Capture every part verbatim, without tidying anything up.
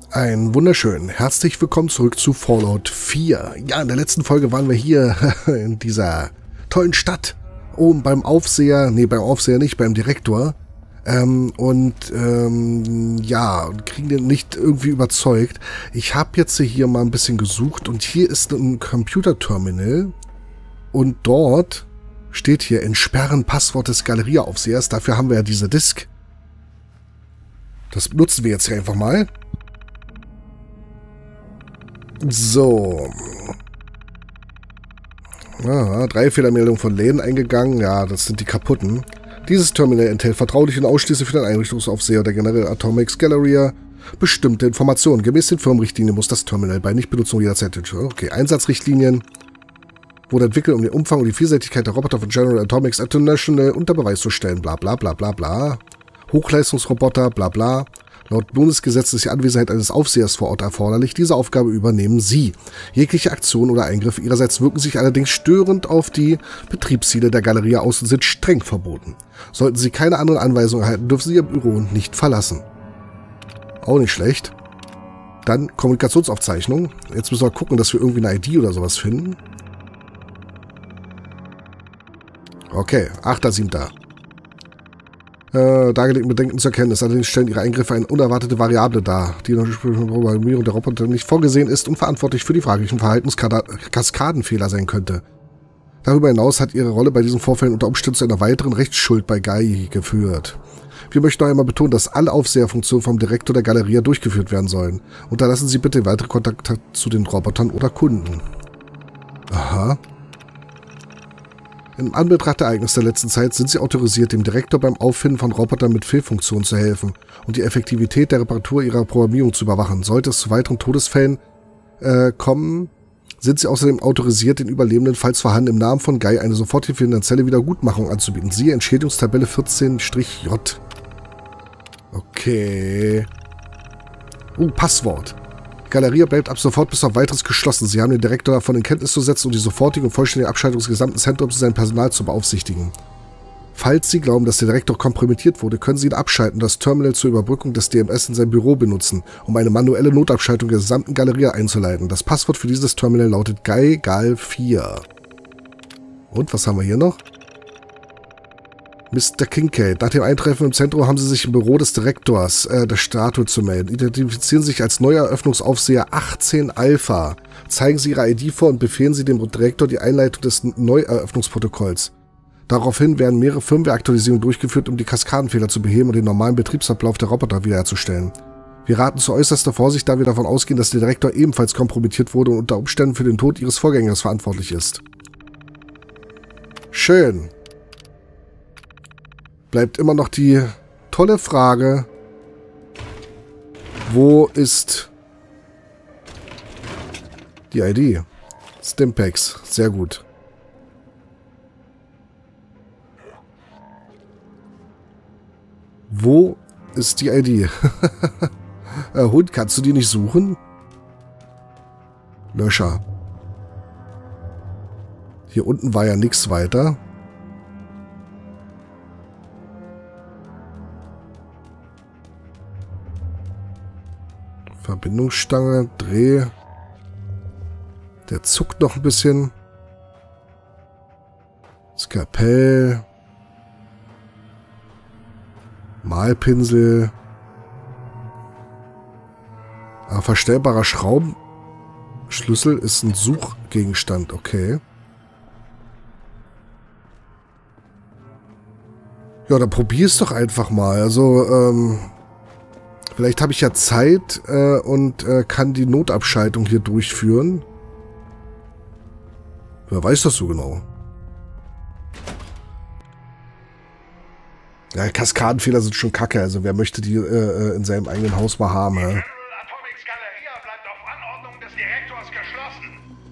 Ein wunderschön. Herzlich willkommen zurück zu Fallout vier. Ja, in der letzten Folge waren wir hier in dieser tollen Stadt. Oben beim Aufseher, nee, beim Aufseher nicht, beim Direktor. Ähm, und ähm, ja, kriegen den nicht irgendwie überzeugt. Ich habe jetzt hier mal ein bisschen gesucht und hier ist ein Computerterminal. Und dort steht hier Entsperren Passwort des Galeriaaufsehers. Dafür haben wir ja diese Disk. Das benutzen wir jetzt hier einfach mal. So. Ah, drei Fehlermeldungen von Läden eingegangen. Ja, das sind die kaputten. Dieses Terminal enthält vertrauliche und ausschließlich für den Einrichtungsaufseher der General Atomics Galleria bestimmte Informationen. Gemäß den Firmenrichtlinien muss das Terminal bei Nichtbenutzung jederzeit... Okay, Einsatzrichtlinien wurde entwickelt, um den Umfang und die Vielseitigkeit der Roboter von General Atomics International unter Beweis zu stellen. Bla bla bla bla bla. Hochleistungsroboter, bla bla. Laut Bundesgesetz ist die Anwesenheit eines Aufsehers vor Ort erforderlich. Diese Aufgabe übernehmen Sie. Jegliche Aktion oder Eingriffe Ihrerseits wirken sich allerdings störend auf die Betriebsziele der Galerie aus und sind streng verboten. Sollten Sie keine anderen Anweisungen erhalten, dürfen Sie Ihr Büro nicht verlassen. Auch nicht schlecht. Dann Kommunikationsaufzeichnung. Jetzt müssen wir gucken, dass wir irgendwie eine I D oder sowas finden. Okay, achter siebter Äh, dargelegten Bedenken zur Kenntnis. Allerdings stellen ihre Eingriffe eine unerwartete Variable dar, die in der Programmierung der Roboter nicht vorgesehen ist und verantwortlich für die fraglichen Verhaltenskaskadenfehler sein könnte. Darüber hinaus hat ihre Rolle bei diesen Vorfällen unter Umständen zu einer weiteren Rechtsschuld bei Guy geführt. Wir möchten noch einmal betonen, dass alle Aufseherfunktionen vom Direktor der Galerie durchgeführt werden sollen. Unterlassen Sie bitte weitere Kontakte zu den Robotern oder Kunden. Aha. Im Anbetracht der Ereignisse der letzten Zeit sind Sie autorisiert, dem Direktor beim Auffinden von Robotern mit Fehlfunktionen zu helfen und die Effektivität der Reparatur ihrer Programmierung zu überwachen. Sollte es zu weiteren Todesfällen äh, kommen, sind Sie außerdem autorisiert, den Überlebenden, falls vorhanden, im Namen von Guy eine sofortige finanzielle Wiedergutmachung anzubieten. Siehe Entschädigungstabelle vierzehn J. Okay. Uh, Passwort. Die Galerie bleibt ab sofort bis auf Weiteres geschlossen. Sie haben den Direktor davon in Kenntnis zu setzen und die sofortige und vollständige Abschaltung des gesamten Zentrums und sein Personal zu beaufsichtigen. Falls Sie glauben, dass der Direktor kompromittiert wurde, können Sie ihn abschalten und das Terminal zur Überbrückung des D M S in seinem Büro benutzen, um eine manuelle Notabschaltung der gesamten Galerie einzuleiten. Das Passwort für dieses Terminal lautet Guy Gal vier. Und was haben wir hier noch? Mister Kincaid. Nach dem Eintreffen im Zentrum haben Sie sich im Büro des Direktors äh, der Statue zu melden. Identifizieren Sie sich als neuer Eröffnungsaufseher achtzehn Alpha. Zeigen Sie Ihre I D vor und befehlen Sie dem Direktor die Einleitung des Neueröffnungsprotokolls. Daraufhin werden mehrere Firmware-Aktualisierungen durchgeführt, um die Kaskadenfehler zu beheben und den normalen Betriebsablauf der Roboter wiederherzustellen. Wir raten zu äußerster Vorsicht, da wir davon ausgehen, dass der Direktor ebenfalls kompromittiert wurde und unter Umständen für den Tod Ihres Vorgängers verantwortlich ist. Schön. Bleibt immer noch die tolle Frage, wo ist die I D? Stimpaks, sehr gut. Wo ist die I D? äh, Hund, kannst du die nicht suchen? Löscher. Hier unten war ja nichts weiter. Verbindungsstange, Dreh. Der zuckt noch ein bisschen. Skalpell. Malpinsel. Ah, verstellbarer Schraubenschlüssel ist ein Suchgegenstand, okay. Ja, dann probier's doch einfach mal. Also, ähm... vielleicht habe ich ja Zeit äh, und äh, kann die Notabschaltung hier durchführen. Wer weiß das so genau? Ja, Kaskadenfehler sind schon kacke. Also wer möchte die äh, in seinem eigenen Haus mal haben? Die General Atomics Galeria bleibt auf Anordnung des Direktors geschlossen.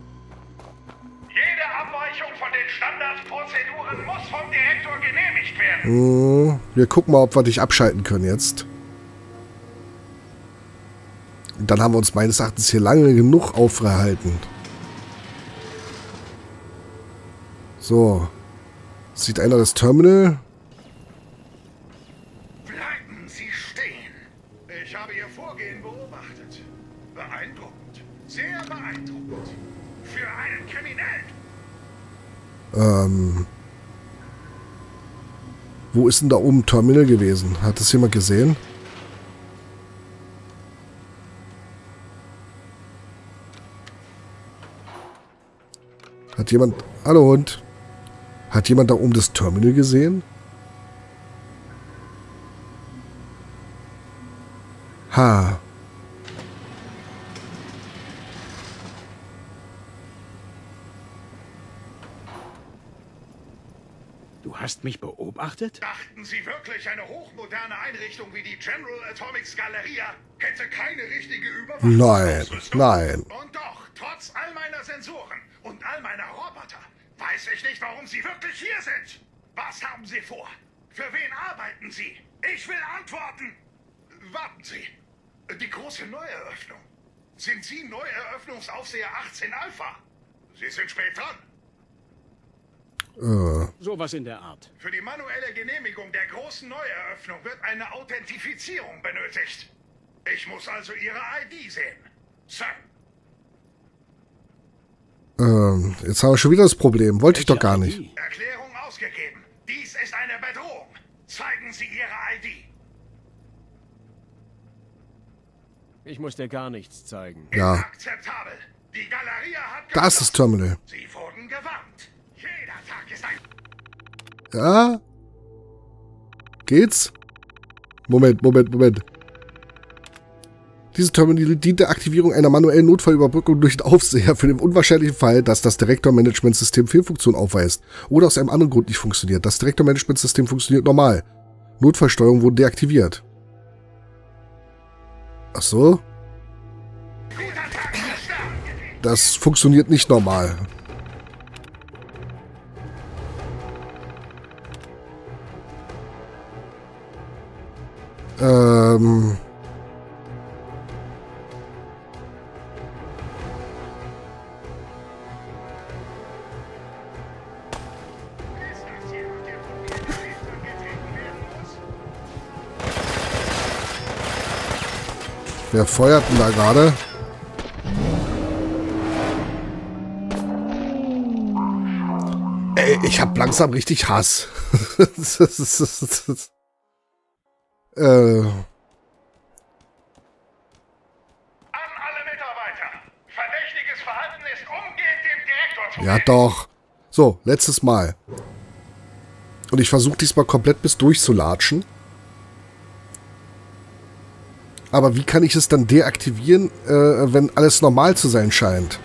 Jede Abweichung von den Standardprozeduren muss vom Direktor genehmigt werden. Hm, wir gucken mal, ob wir dich abschalten können jetzt. Und dann haben wir uns meines Erachtens hier lange genug aufgehalten. So. Sieht einer das Terminal? Bleiben Sie stehen. Ich habe Ihr Vorgehen Vorgehen beobachtet. Beeindruckend. Sehr beeindruckend. Für einen Kriminellen. Ähm... Wo ist denn da oben ein Terminal gewesen? Hat das jemand gesehen? Hat jemand... Hallo Hund. Hat jemand da oben das Terminal gesehen? Ha. Du hast mich beobachtet? Dachten Sie wirklich, eine hochmoderne Einrichtung wie die General Atomics Galleria hätte keine richtige Überwachung? Nein, nein. Und doch, trotz all meiner Sensoren und all meiner Roboter, weiß ich nicht, warum Sie wirklich hier sind. Was haben Sie vor? Für wen arbeiten Sie? Ich will antworten. Warten Sie. Die große Neueröffnung. Sind Sie Neueröffnungsaufseher achtzehn Alpha? Sie sind spät dran. Äh. Sowas in der Art. Für die manuelle Genehmigung der großen Neueröffnung wird eine Authentifizierung benötigt. Ich muss also Ihre I D sehen. Sir. Ähm, jetzt haben wir schon wieder das Problem. Wollte ich doch gar nicht. Erklärung ausgegeben. Dies ist eine Bedrohung. Zeigen Sie Ihre I D. Ich muss dir gar nichts zeigen. Ja. Inakzeptabel. Die Galeria hat Da ist das Terminal. Sie wurden gewarnt. Jeder Tag ist ein... Ja? Geht's? Moment, Moment, Moment. Dieses Terminal dient der Aktivierung einer manuellen Notfallüberbrückung durch den Aufseher für den unwahrscheinlichen Fall, dass das Direktor-Management-System Fehlfunktion aufweist oder aus einem anderen Grund nicht funktioniert. Das Direktor-Management-System funktioniert normal. Notfallsteuerung wurde deaktiviert. Ach so? Das funktioniert nicht normal. Ähm... Wer feuert denn da gerade? Ey, ich hab langsam richtig Hass. das ist, das ist, das ist, äh. An alle Mitarbeiter. Verdächtiges Verhalten ist umgehend dem Direktor zu Ja melden. doch. So, letztes Mal. Und ich versuche diesmal komplett bis durchzulatschen. Aber wie kann ich es dann deaktivieren, äh, wenn alles normal zu sein scheint?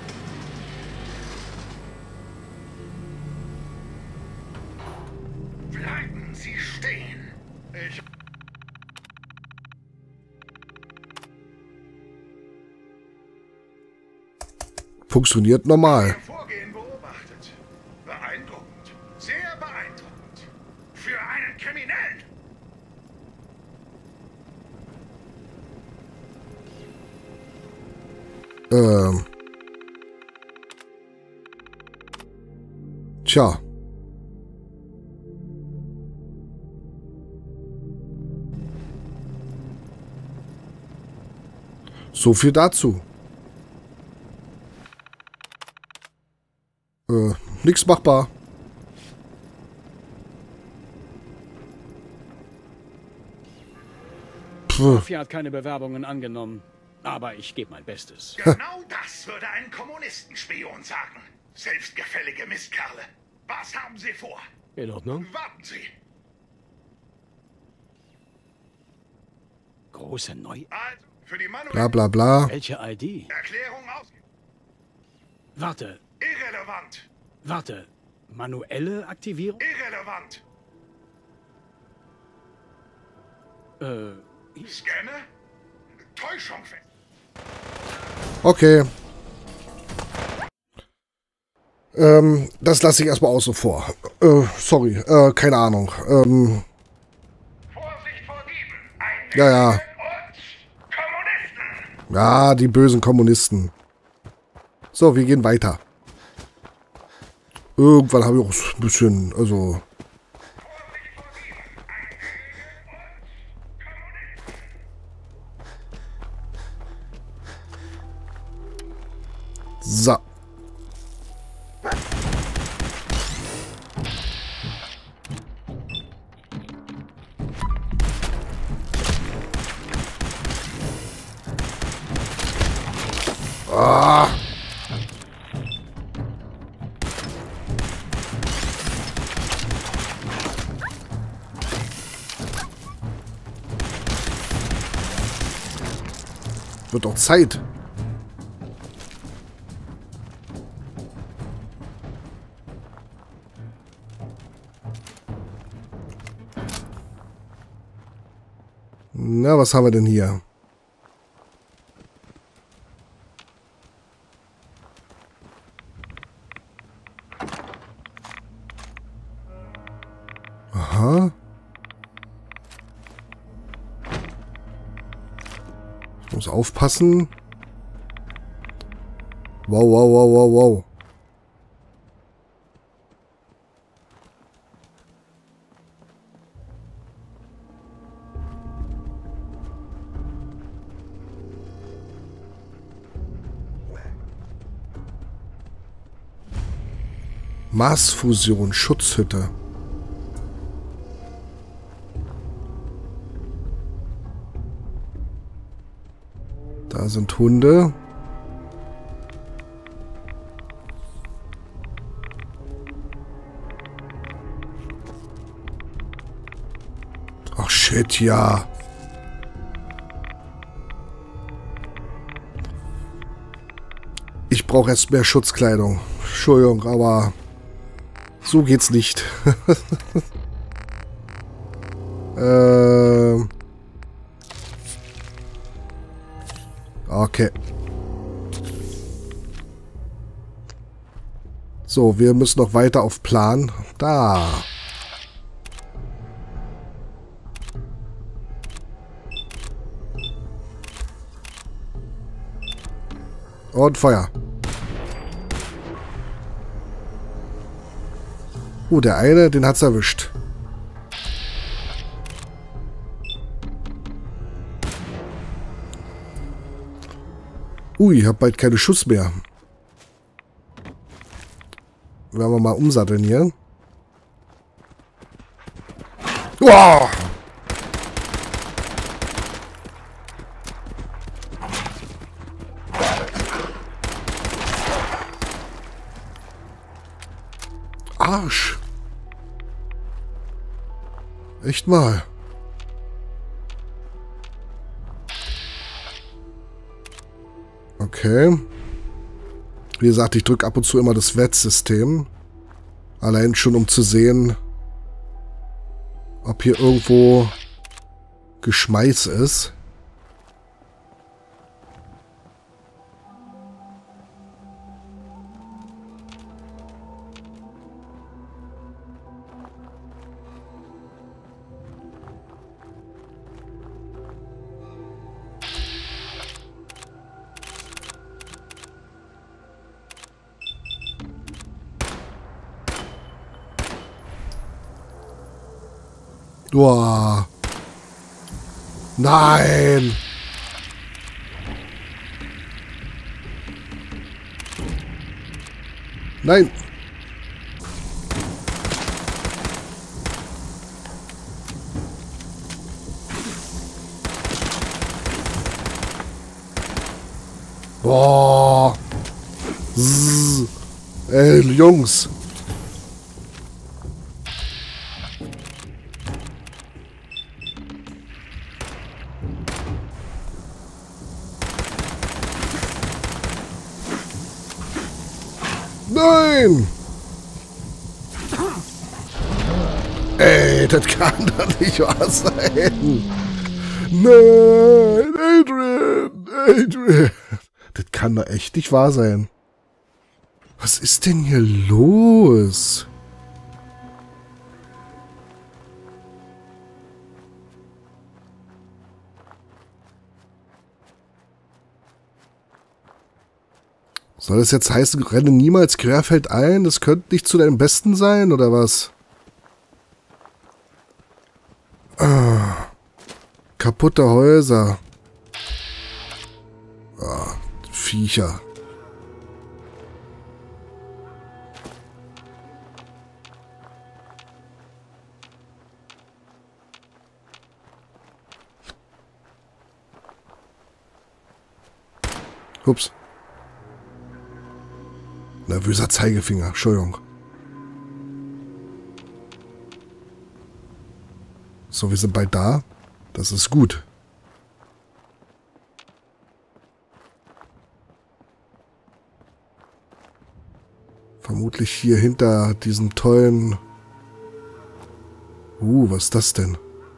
Bleiben Sie stehen. Ich... Funktioniert normal. Ihr Vorgehen beobachtet. Beeindruckend. Sehr beeindruckend. Für einen Kriminellen. Ähm. Tja. So viel dazu. Äh, nix machbar. Puh. Sophie hat keine Bewerbungen angenommen. Aber ich gebe mein Bestes. Genau das würde ein Kommunistenspion sagen. Selbstgefällige Mistkerle. Was haben Sie vor? In Ordnung. Warten Sie. Große Neu... Also, für die Bla manuelle bla bla. Welche I D? Erklärung aus... Warte, Irrelevant. warte. Manuelle Aktivierung? Irrelevant. Äh, Scanne? Täuschung fest. Okay. Ähm, das lasse ich erstmal außen vor. Äh, sorry, äh, keine Ahnung. Ähm, Vorsicht vor Dieben. Ein Ja, ja. und Kommunisten. ja, die bösen Kommunisten. So, wir gehen weiter. Irgendwann habe ich auch ein bisschen, also... Vorsicht vor Dieben. Ein und Kommunisten. So. Ah. Wird auch Zeit. Na, was haben wir denn hier? Aha. Ich muss aufpassen. Wow, wow, wow, wow, wow. Marsfusion, Schutzhütte. Da sind Hunde. Ach shit, ja. Ich brauche erst mehr Schutzkleidung. Entschuldigung, aber so geht's nicht. äh... Okay. So, wir müssen noch weiter auf Plan. Da. Und Feuer. Uh, der eine, den hat's erwischt. Ui, ich hab bald keine Schuss mehr. Werden wir mal umsatteln hier. Wow! Arsch! Echt mal. Okay. Wie gesagt, ich drücke ab und zu immer das W A D-System. Allein schon, um zu sehen, ob hier irgendwo Geschmeiß ist. Boah. Nein. Nein. Boah. Zzz. Ey, Jungs. Nein! Ey, das kann doch nicht wahr sein. Nein, Adrian, Adrian. Das kann doch echt nicht wahr sein. Was ist denn hier los? Soll das jetzt heißen, renne niemals querfeldein? Das könnte nicht zu deinem Besten sein, oder was? Ah, kaputte Häuser. Ah, Viecher. Ups. Nervöser Zeigefinger, Entschuldigung. So, wir sind bald da. Das ist gut. Vermutlich hier hinter diesen tollen... Uh, was ist das denn?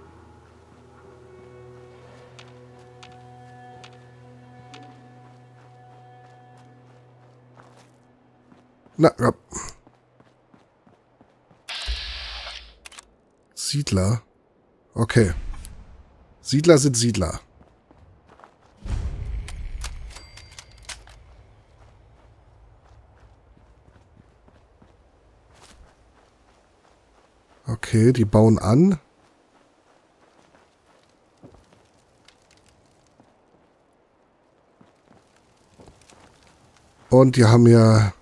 Na, ja. Siedler. Okay. Siedler sind Siedler. Okay, die bauen an. Und die haben ja...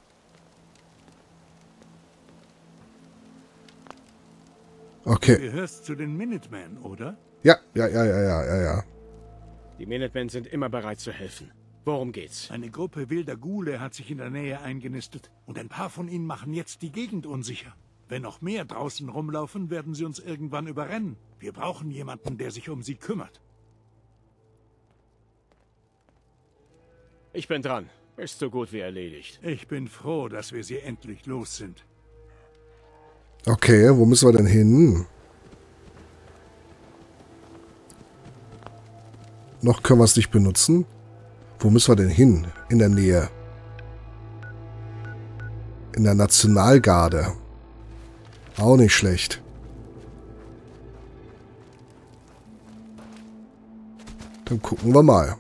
Okay. Du gehörst zu den Minutemen, oder? Ja, ja, ja, ja, ja, ja, ja. Die Minutemen sind immer bereit zu helfen. Worum geht's? Eine Gruppe wilder Ghule hat sich in der Nähe eingenistet und ein paar von ihnen machen jetzt die Gegend unsicher. Wenn noch mehr draußen rumlaufen, werden sie uns irgendwann überrennen. Wir brauchen jemanden, der sich um sie kümmert. Ich bin dran. Ist so gut wie erledigt. Ich bin froh, dass wir sie endlich los sind. Okay, wo müssen wir denn hin? Noch können wir es nicht benutzen. Wo müssen wir denn hin? In der Nähe. In der Nationalgarde. Auch nicht schlecht. Dann gucken wir mal.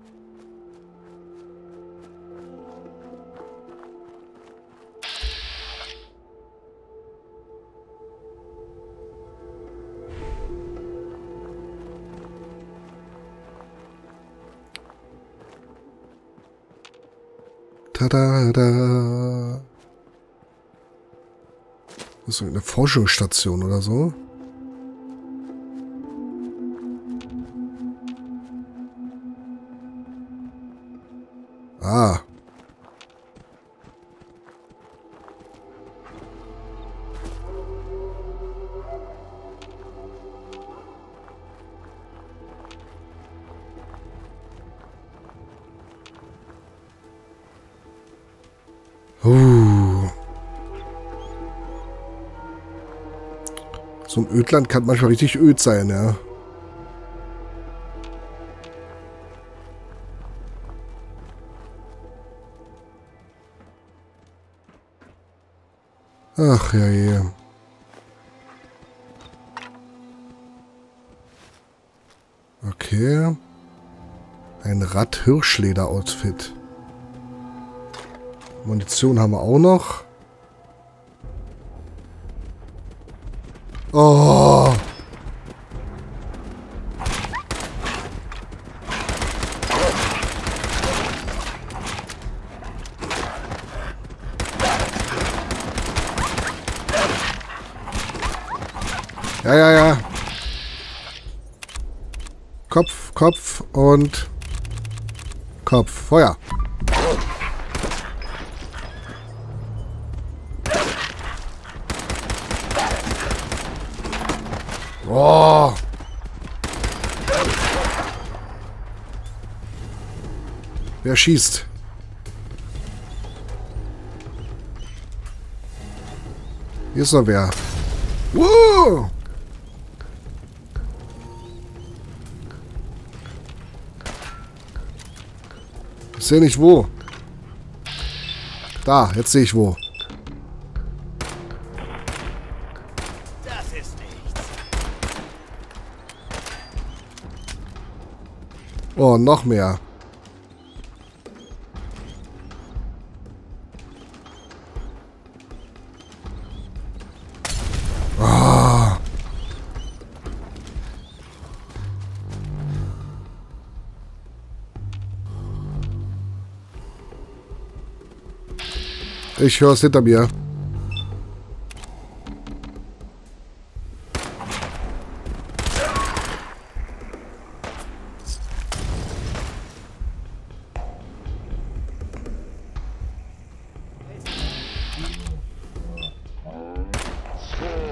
Tada! Das ist eine Forschungsstation oder so. Ah. Uh. So ein Ödland kann manchmal richtig öd sein, ja. Ach ja, ja. Okay. Ein Rad-Hirschleder-Outfit. Munition haben wir auch noch. Oh. Ja, ja, ja. Kopf, Kopf und Kopf. Feuer. Oh. Wer schießt? Hier ist noch wer. Wow. Ich sehe nicht wo. Da, jetzt sehe ich wo. Das ist nichts. Oh, noch mehr. Ah. Ich höre es hinter mir.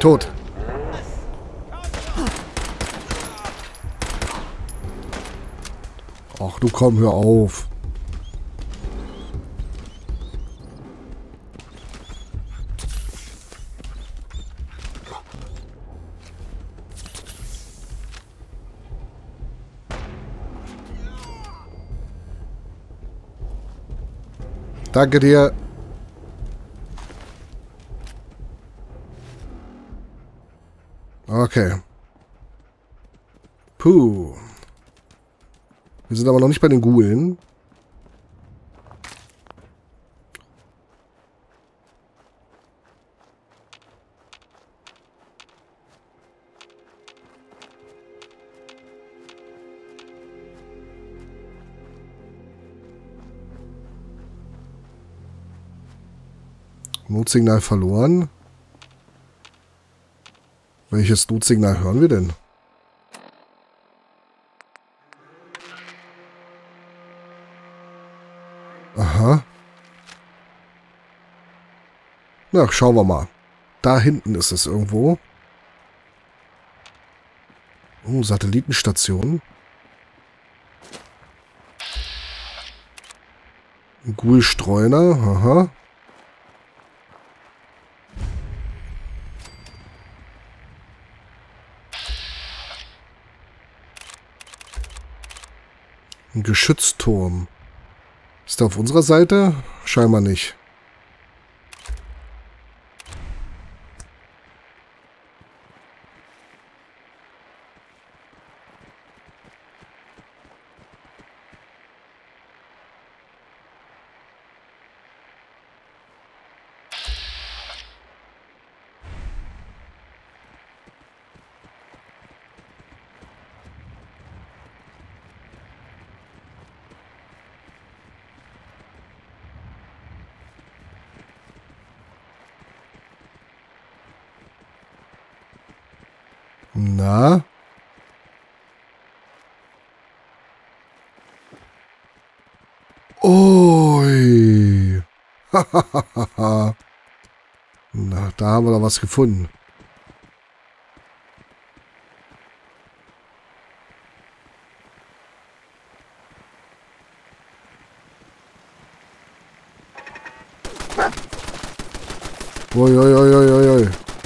Tot. Ach, du komm, hör auf. Danke dir. Okay. Puh. Wir sind aber noch nicht bei den Ghoulen. Notsignal verloren. Welches Notsignal hören wir denn? Aha. Na, schauen wir mal. Da hinten ist es irgendwo. Oh, Satellitenstation. Ein Ghoul-Streuner. Aha. Ein Geschützturm. Ist der auf unserer Seite? Scheinbar nicht. Na? Ui. Na, da haben wir doch was gefunden. Ui, ui, ui, ui, ui.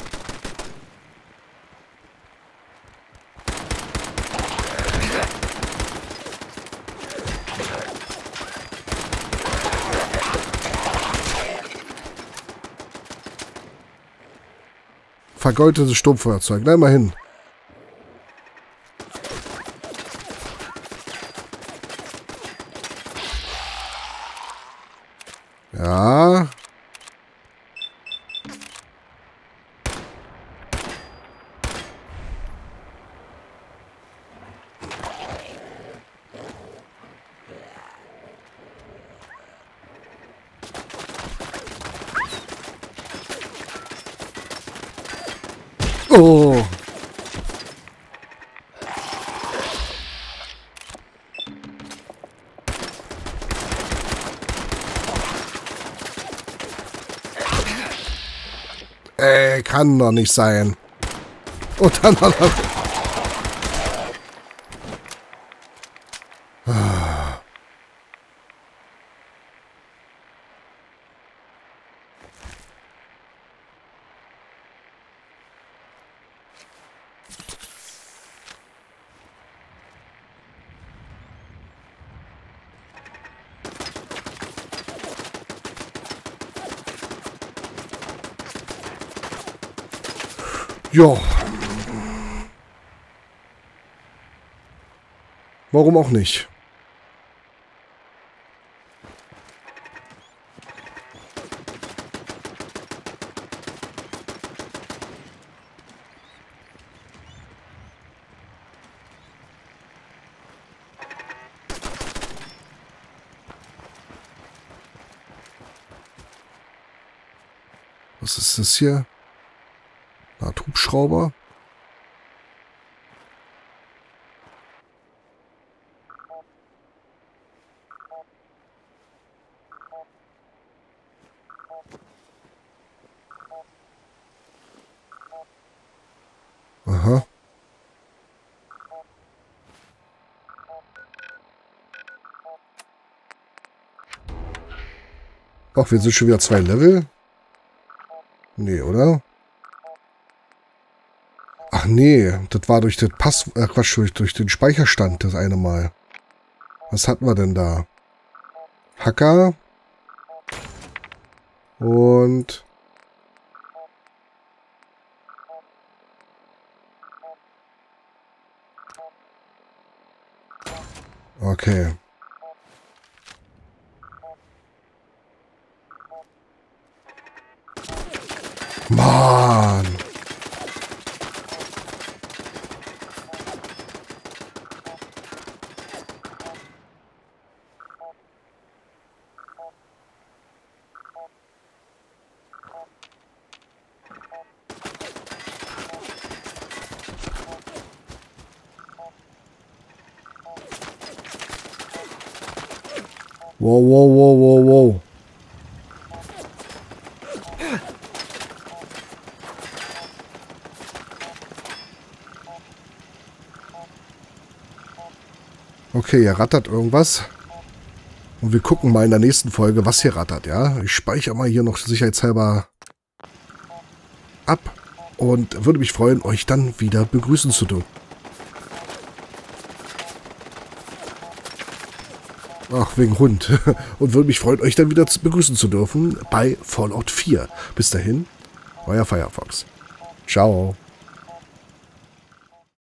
Vergoldetes Sturmfeuerzeug. Na, immerhin. Ja. Oh. Ey, kann doch nicht sein. Und dann noch... Ja. Warum auch nicht? Was ist das hier? Eine Art Hubschrauber. Ach, wir sind schon wieder zwei Level. Nee, oder? Ach nee, das war durch das Pass... Äh, Quatsch, durch, durch den Speicherstand das eine Mal. Was hatten wir denn da? Hacker. Und... Okay. Mann! Wow, wow, wow, wow, wow. Okay, hier rattert irgendwas. Und wir gucken mal in der nächsten Folge, was hier rattert, ja. Ich speichere mal hier noch sicherheitshalber ab und würde mich freuen, euch dann wieder begrüßen zu dürfen. Ach, wegen Hund. Und würde mich freuen, euch dann wieder begrüßen zu dürfen bei Fallout vier. Bis dahin, euer Firefox. Ciao.